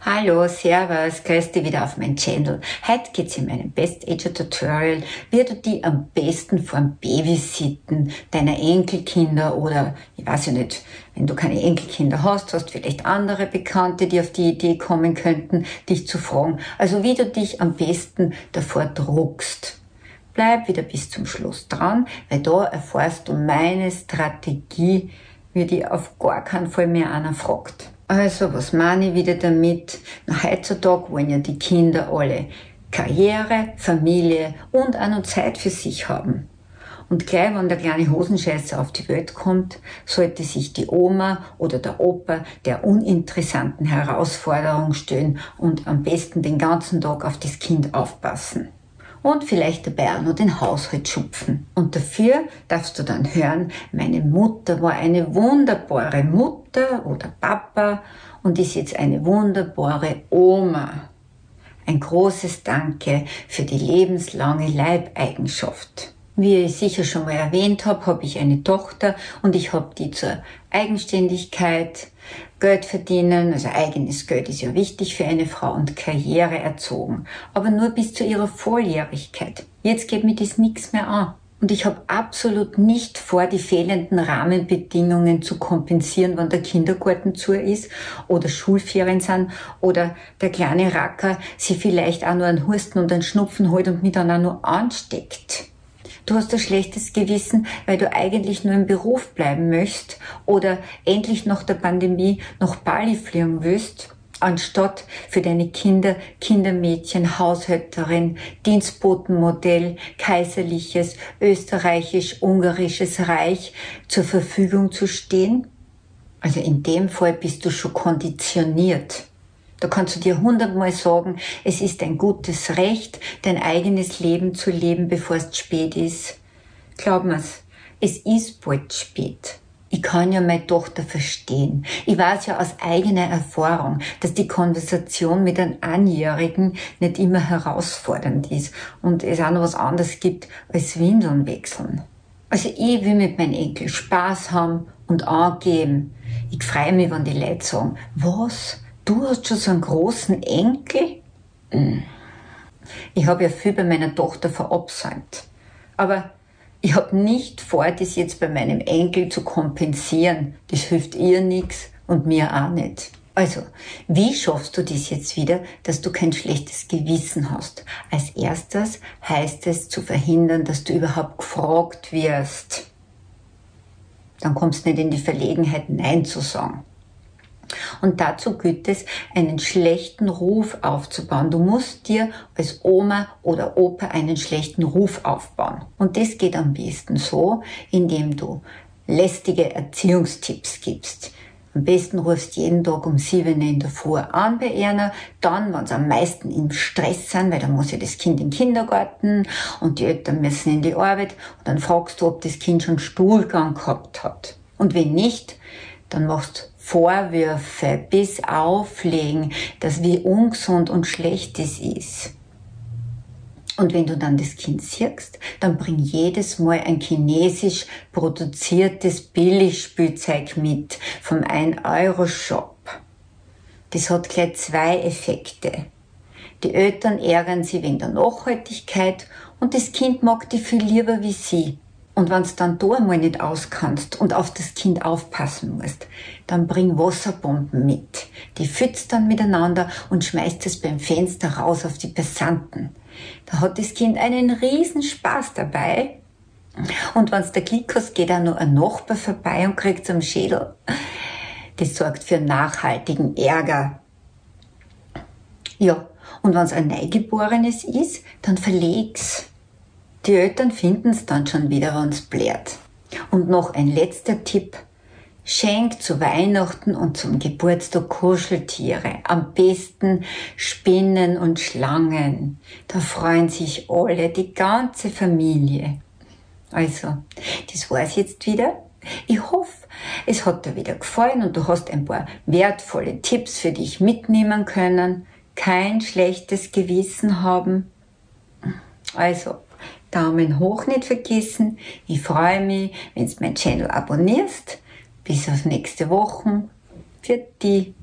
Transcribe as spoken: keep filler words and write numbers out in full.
Hallo, servus, grüß dich wieder auf meinem Channel. Heute geht's in meinem Best Ager Tutorial, wie du die am besten vorm Babysitten deiner Enkelkinder oder, ich weiß ja nicht, wenn du keine Enkelkinder hast, hast vielleicht andere Bekannte, die auf die Idee kommen könnten, dich zu fragen. Also wie du dich am besten davor druckst. Bleib wieder bis zum Schluss dran, weil da erfährst du meine Strategie, wie die auf gar keinen Fall mehr einer fragt. Also, was meine ich wieder damit? Na, heutzutage wollen ja die Kinder alle Karriere, Familie und auch noch Zeit für sich haben. Und gleich, wenn der kleine Hosenscheißer auf die Welt kommt, sollte sich die Oma oder der Opa der uninteressanten Herausforderung stellen und am besten den ganzen Tag auf das Kind aufpassen. Und vielleicht dabei auch noch den Haushalt schupfen. Und dafür darfst du dann hören, meine Mutter war eine wunderbare Mutter oder Papa und ist jetzt eine wunderbare Oma. Ein großes Danke für die lebenslange Leibeigenschaft. Wie ich sicher schon mal erwähnt habe, habe ich eine Tochter und ich habe die zur Eigenständigkeit, Geld verdienen, also eigenes Geld ist ja wichtig für eine Frau, und Karriere erzogen. Aber nur bis zu ihrer Volljährigkeit. Jetzt geht mir das nichts mehr an. Und ich habe absolut nicht vor, die fehlenden Rahmenbedingungen zu kompensieren, wenn der Kindergarten zu ist oder Schulferien sind oder der kleine Racker sich vielleicht auch nur einen Husten und einen Schnupfen holt und mich dann auch nur ansteckt. Du hast ein schlechtes Gewissen, weil du eigentlich nur im Beruf bleiben möchtest oder endlich nach der Pandemie nach Bali fliegen willst, anstatt für deine Kinder, Kindermädchen, Haushälterin, Dienstbotenmodell, kaiserliches, österreichisch-ungarisches Reich zur Verfügung zu stehen. Also in dem Fall bist du schon konditioniert. Da kannst du dir hundertmal sagen, es ist ein gutes Recht, dein eigenes Leben zu leben, bevor es spät ist. Glaub mir's, es ist bald spät. Ich kann ja meine Tochter verstehen. Ich weiß ja aus eigener Erfahrung, dass die Konversation mit einem Einjährigen nicht immer herausfordernd ist und es auch noch was anderes gibt als Windeln wechseln. Also ich will mit meinem Enkel Spaß haben und angeben. Ich freue mich, wenn die Leute sagen, was? Du hast schon so einen großen Enkel? Ich habe ja viel bei meiner Tochter verabsäumt. Aber ich habe nicht vor, das jetzt bei meinem Enkel zu kompensieren. Das hilft ihr nichts und mir auch nicht. Also, wie schaffst du das jetzt wieder, dass du kein schlechtes Gewissen hast? Als erstes heißt es zu verhindern, dass du überhaupt gefragt wirst. Dann kommst du nicht in die Verlegenheit, Nein zu sagen. Und dazu gilt es, einen schlechten Ruf aufzubauen. Du musst dir als Oma oder Opa einen schlechten Ruf aufbauen. Und das geht am besten so, indem du lästige Erziehungstipps gibst. Am besten rufst du jeden Tag um sieben in der Früh an bei einer, dann, wenn sie am meisten im Stress sind, weil dann muss ja das Kind in den Kindergarten und die Eltern müssen in die Arbeit, und dann fragst du, ob das Kind schon Stuhlgang gehabt hat. Und wenn nicht, dann machst du Vorwürfe bis auflegen, dass wie ungesund und schlecht es ist. Und wenn du dann das Kind siehst, dann bring jedes Mal ein chinesisch produziertes Billigspielzeug mit vom ein Euro Shop. Das hat gleich zwei Effekte. Die Eltern ärgern sich wegen der Nachhaltigkeit und das Kind mag die viel lieber wie sie. Und wenn du dann da einmal nicht auskannst und auf das Kind aufpassen musst, dann bring Wasserbomben mit. Die fützt dann miteinander und schmeißt es beim Fenster raus auf die Passanten. Da hat das Kind einen riesen Spaß dabei. Und wenn es der Glück hast, geht auch noch ein Nachbar vorbei und kriegt es am Schädel. Das sorgt für nachhaltigen Ärger. Ja, und wenn es ein Neugeborenes ist, dann verleg's. Die Eltern finden es dann schon wieder, wenn es blärt. Und noch ein letzter Tipp. Schenk zu Weihnachten und zum Geburtstag Kuscheltiere. Am besten Spinnen und Schlangen. Da freuen sich alle, die ganze Familie. Also, das war's jetzt wieder. Ich hoffe, es hat dir wieder gefallen und du hast ein paar wertvolle Tipps für dich mitnehmen können. Kein schlechtes Gewissen haben. Also, Daumen hoch nicht vergessen. Ich freue mich, wenn du meinen Channel abonnierst. Bis auf nächste Woche. Für die.